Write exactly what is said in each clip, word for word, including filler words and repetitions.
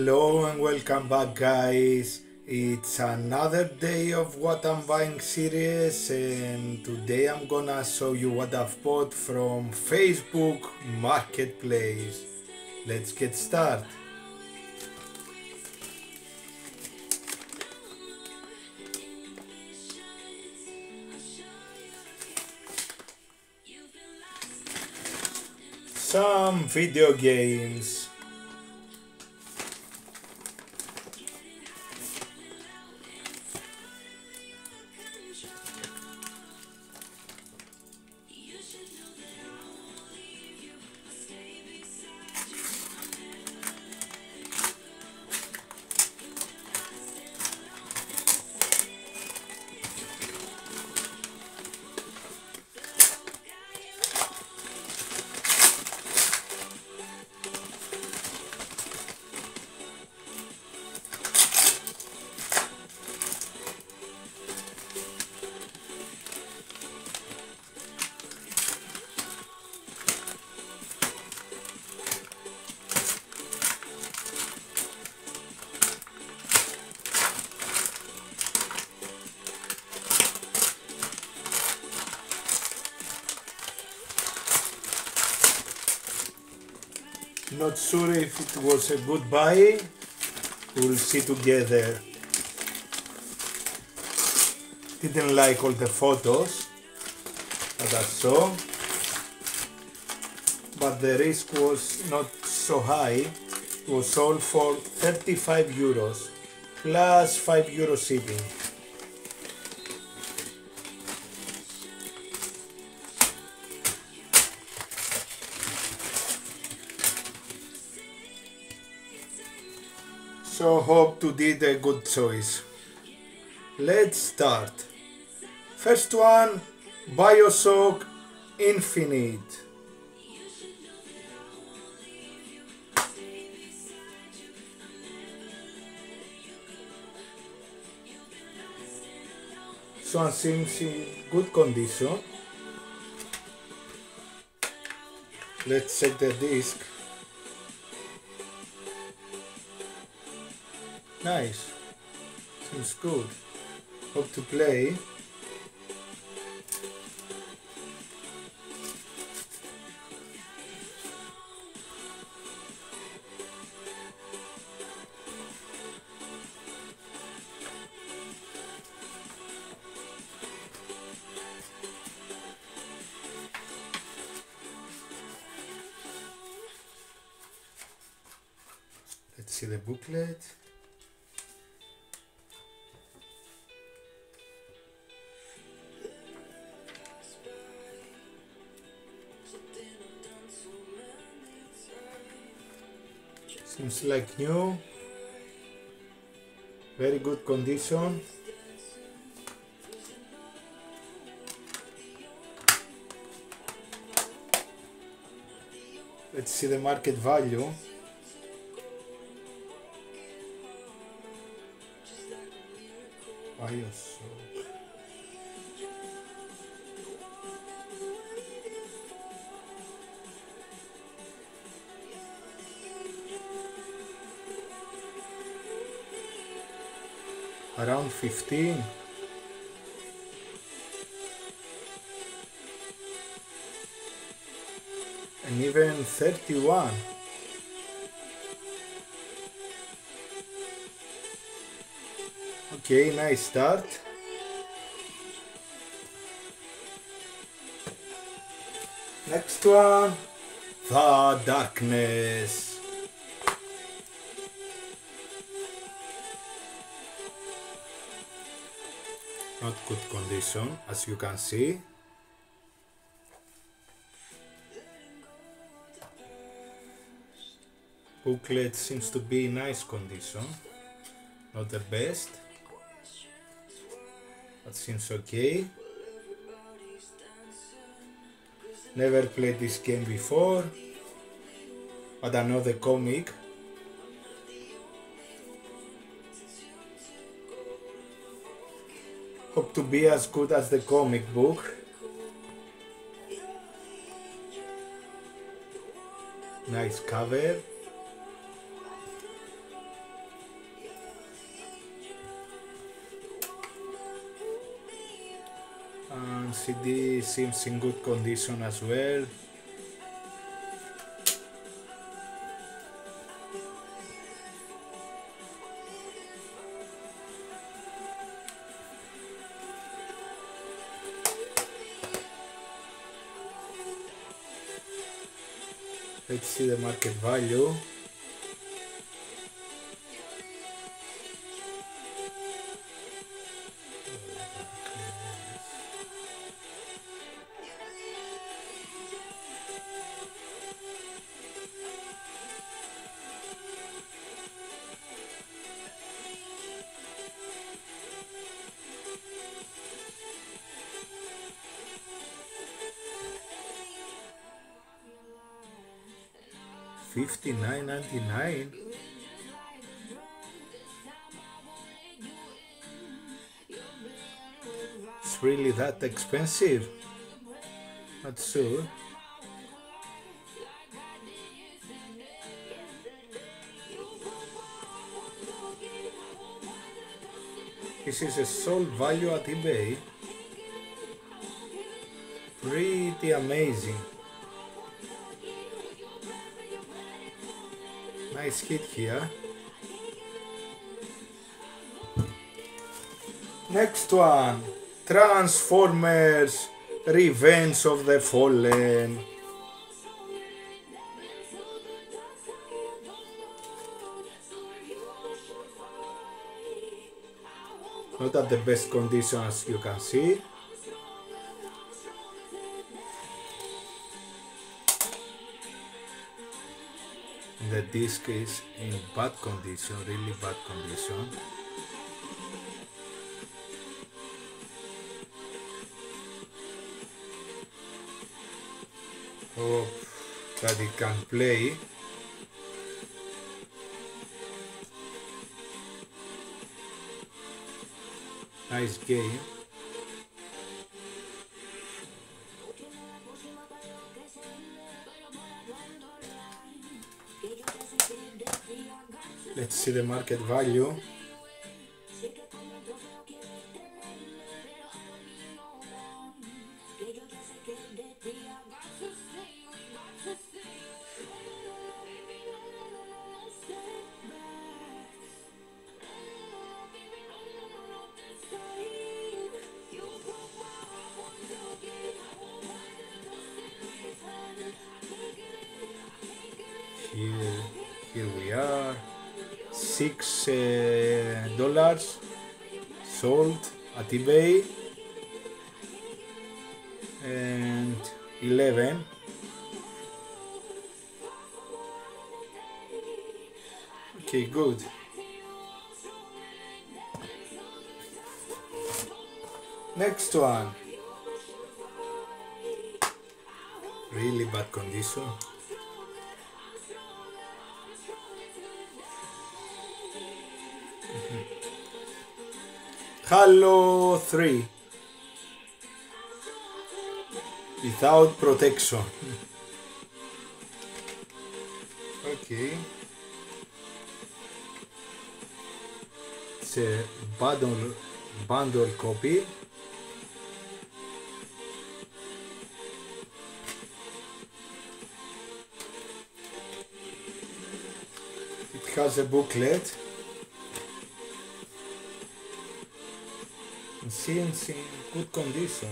Hello and welcome back, guys. It's another day of what I'm buying series, and today I'm gonna show you what I've bought from Facebook Marketplace. Let's get started. Some video games. Not sure if it was a good buy. We'll see together. Didn't like all the photos that I saw, but the risk was not so high. It was all for thirty-five euros plus five euro shipping. So hope to did a good choice. Let's start. First one, BioShock Infinite. This one seems in good condition. Let's check the disc. Nice, seems good. Hope to play. Let's see the booklet. Seems like new, very good condition. Let's see the market value. BioShock. Around fifteen. And even thirty-one. Okay, nice start. Next one, The Darkness. Not good condition, as you can see. Booklet seems to be in nice condition. Not the best, but seems okay. Never played this game before, but I know the comic. Hope to be as good as the comic book. Nice cover. And C D seems in good condition as well. Let's see the market value. fifty-nine ninety-nine. It's really that expensive? Not sure. This is a sold value at eBay. Pretty amazing. Nice hit here. Next one, Transformers Revenge of the Fallen. Not at the best condition, as you can see. The disc is in bad condition, really bad condition. Hope that it can play. Nice game. Let's see the market value. Here, here we are. Six uh, dollars sold at eBay, and eleven. Okay, good. Next one. Really bad condition. Halo three without protection. Okay, it's a bundle bundle copy. It has a booklet. C N C in good condition.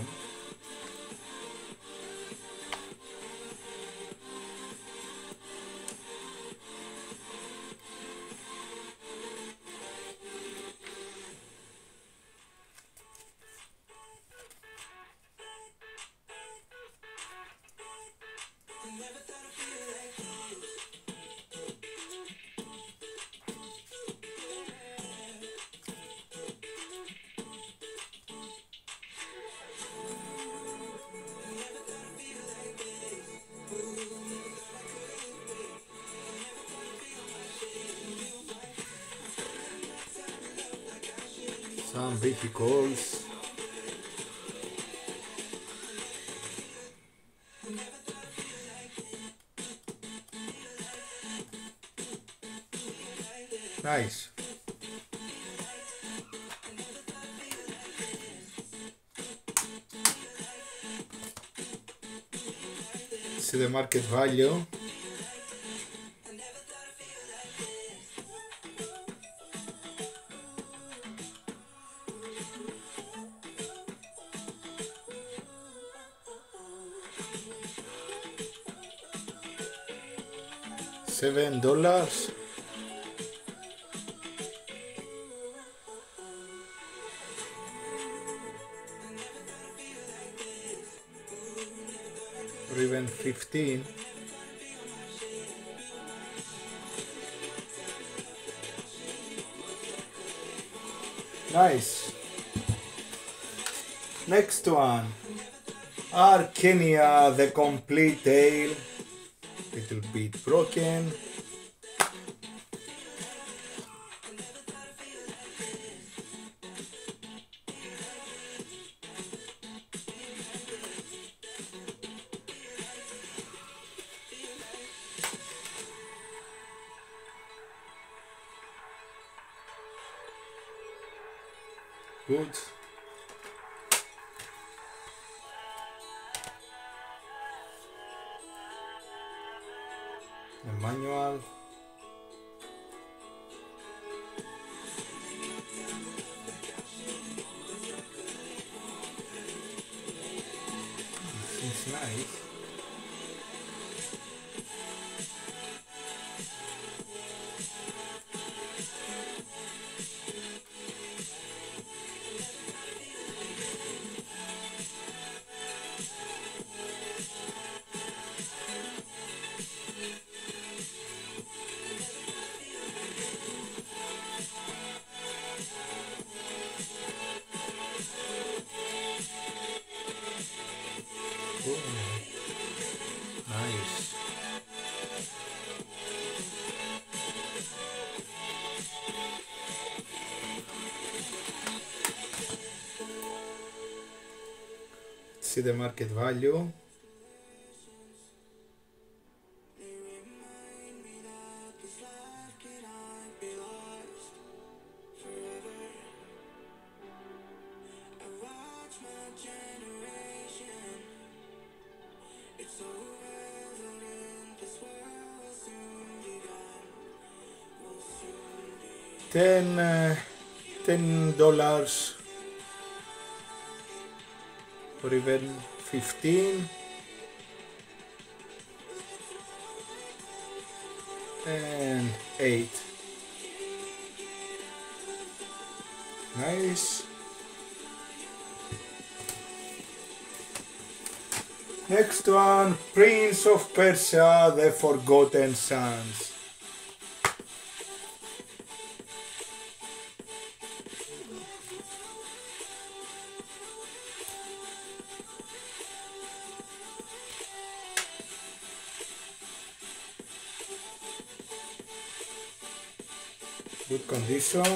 Some vehicles. Nice. see the market value. Seven dollars. Or even fifteen. Nice. Next one. Archenia, the complete tail. Little bit broken. Good. The manual. Seems nice. Oh, nice. Let's see the market value. Ten, uh, ten dollars, or even fifteen, and eight. Nice. Next one, Prince of Persia, the Forgotten Sons. Good condition.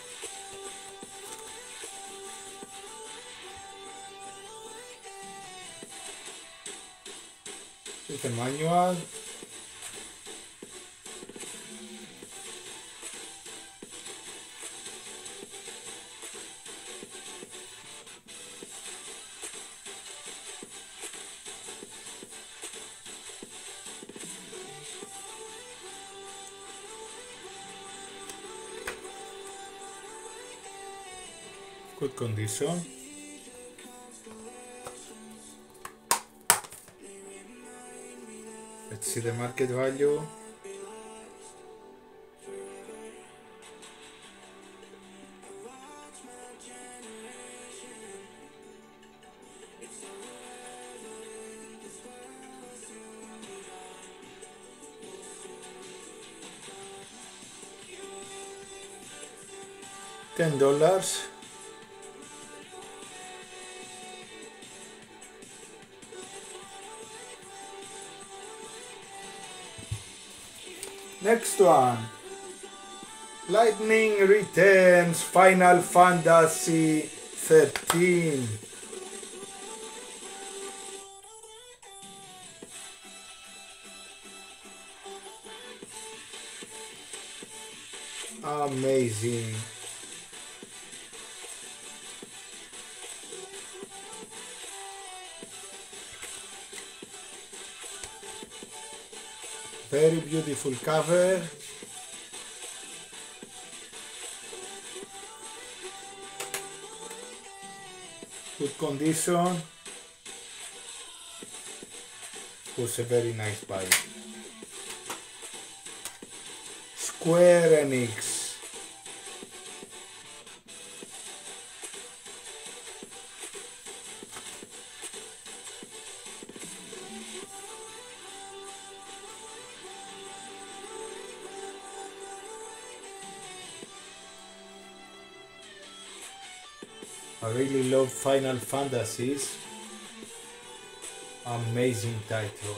With a manual. Good condition. Let's see the market value. Ten dollars. Next one, Lightning Returns Final Fantasy thirteen. Amazing. Very beautiful cover. Good condition. Was a very nice buy. Square Enix. I really love Final Fantasies. Amazing title.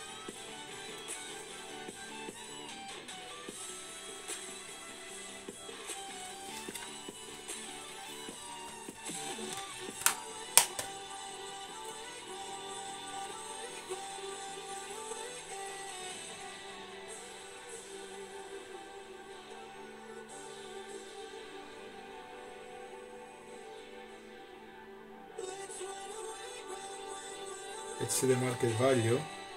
Let's see the market value.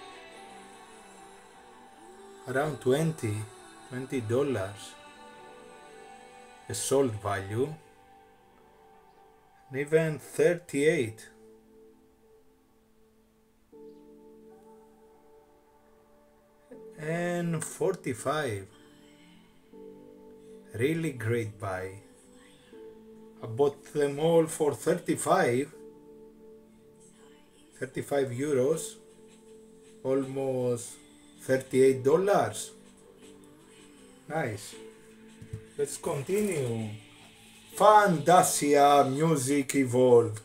Around twenty, twenty dollars. A sold value. And even thirty-eight. And forty-five. Really great buy. I bought them all for thirty-five. thirty-five euros, almost thirty-eight dollars. Nice. Let's continue. Fantasia Music Evolved.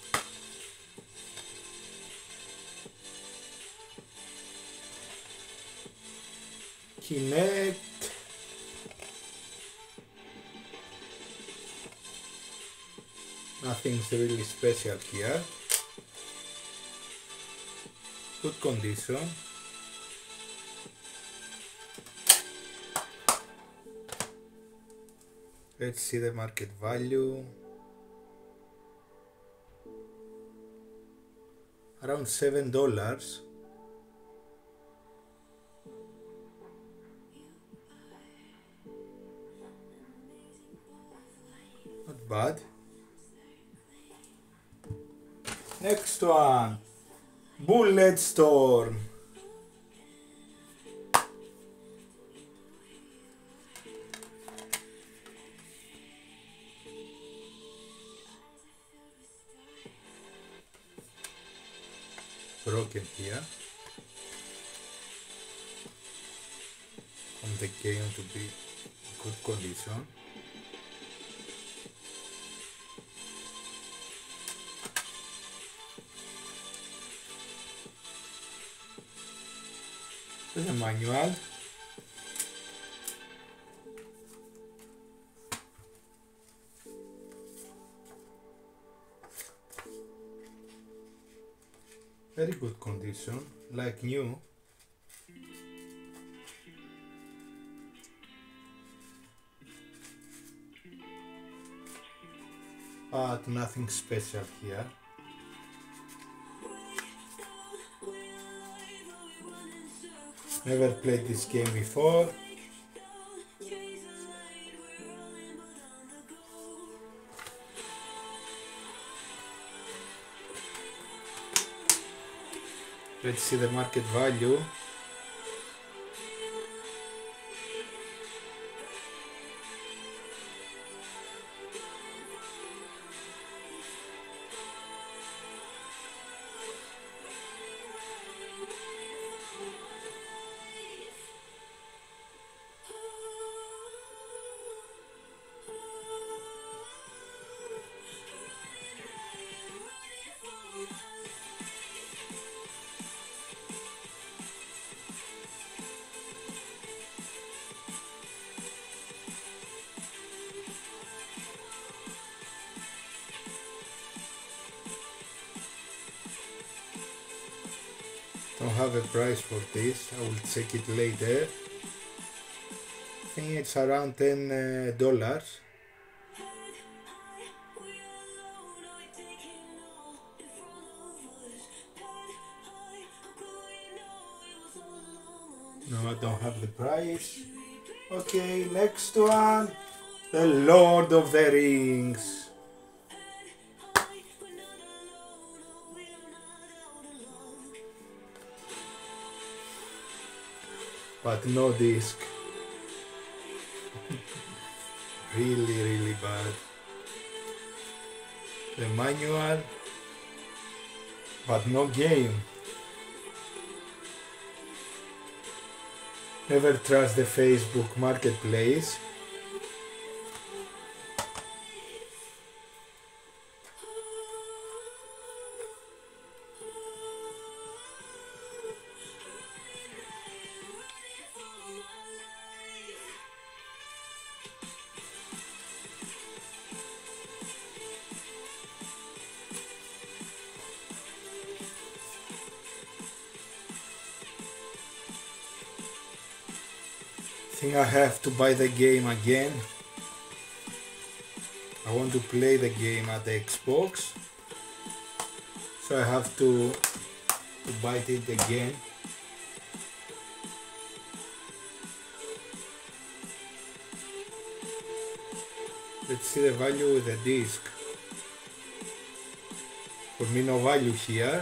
Kinect. Nothing's really special here. Good condition. Let's see the market value. Around seven dollars. Not bad. Next one. Bulletstorm. Broken here. On the game to be good condition. The manual. Very good condition, like new. But nothing special here. Never played this game before. Let's see the market value. Don't have a price for this, I will check it later. I think it's around ten dollars. No, No, I don't have the price. Okay, next one. The Lord of the Rings. But no disc. Really, really bad. The manual, but no game. Never trust the Facebook Marketplace. I think I have to buy the game again. I want to play the game at the Xbox, so I have to, to buy it again. Let's see the value with the disc. For me, no value here.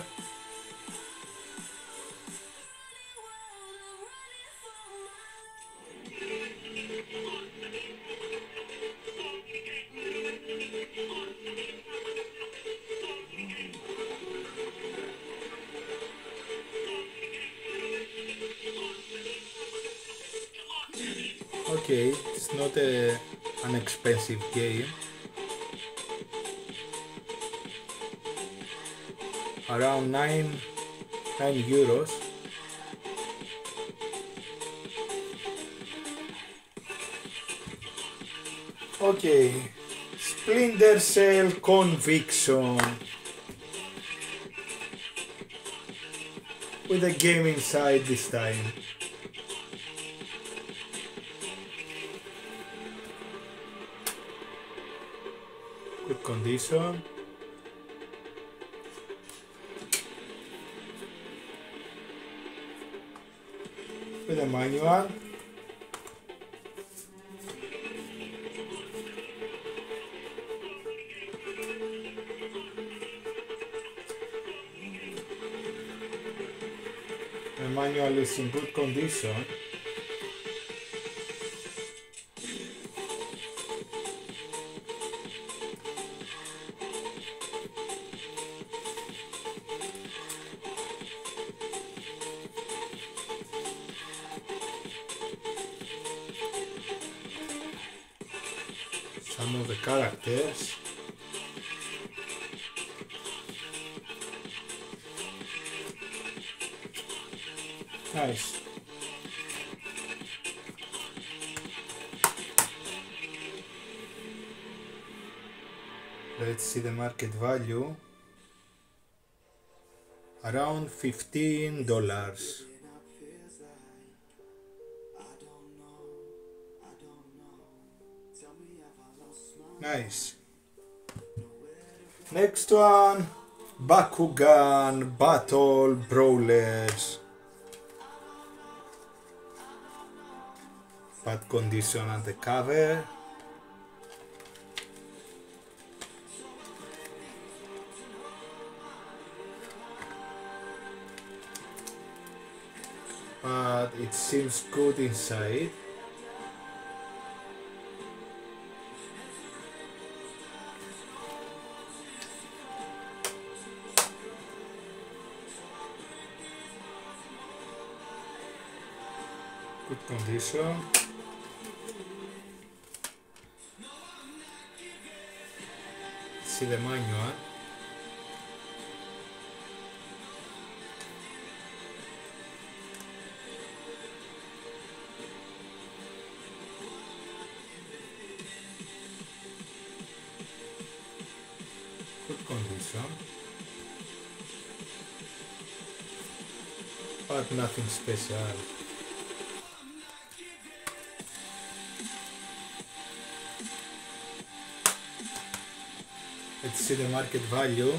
Okay, it's not a, an expensive game. Around nine, nine euros. Okay, Splinter Cell Conviction. With a game inside this time. Good condition. With a manual. The manual is in good condition. Some of the characters. Nice. Let's see the market value. Around fifteen dollars. Nice. Next one, Bakugan Battle Brawlers. Bad condition at the cover. But it seems good inside. Good condition. See the manual. Good condition. But nothing special. Let's see the market value.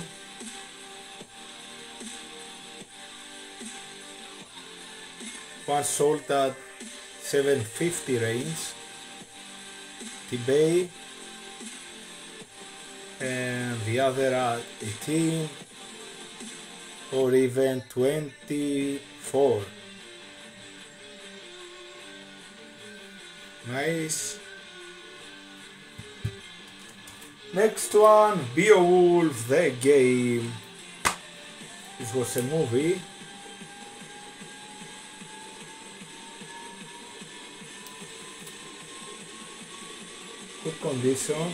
One sold at seven fifty range, T-Bay, and the other at eighteen or even twenty-four. Nice. Next one, Beowulf the game. This was a movie. Good condition.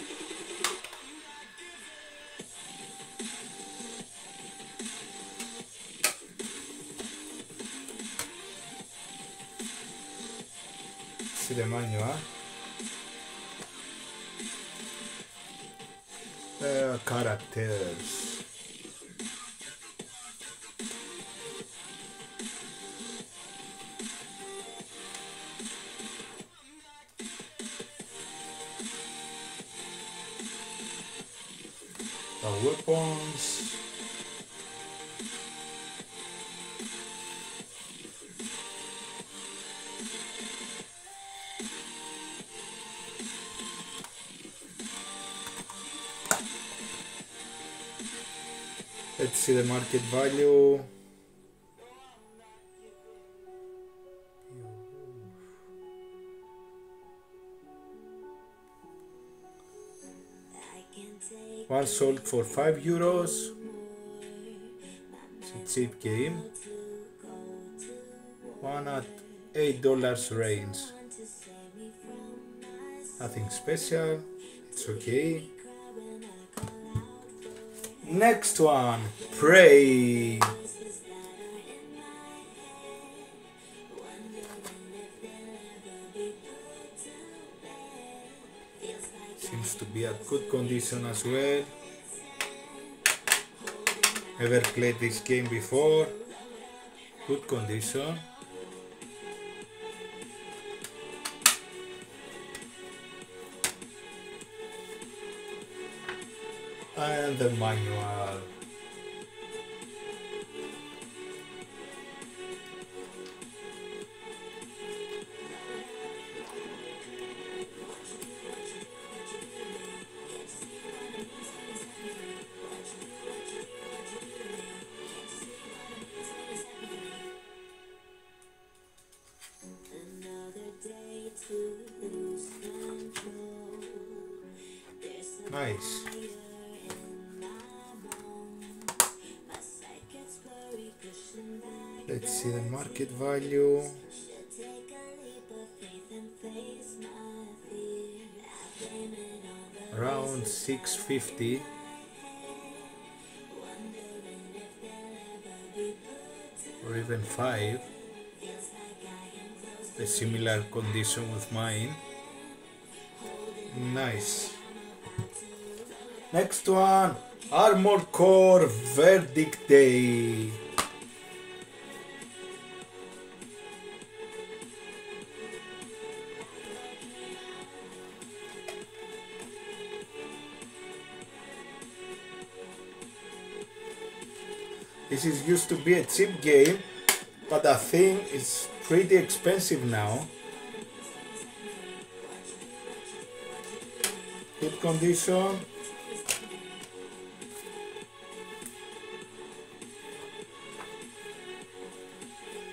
See the manual. Uh, characters. The weapons. Let's see the market value. One sold for five euros. It's a cheap game. One at eight dollars range. Nothing special. It's okay. Next one, Prey. Seems to be at good condition as well. Never played this game before. Good condition. And the manual. Nice. Let's see the market value. Around six fifty. Or even five. A similar condition with mine. Nice. Next one, Armored Core Verdict Day. This is used to be a cheap game, but I think it's pretty expensive now. Good condition.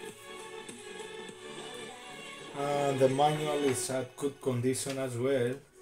And the manual is at good condition as well.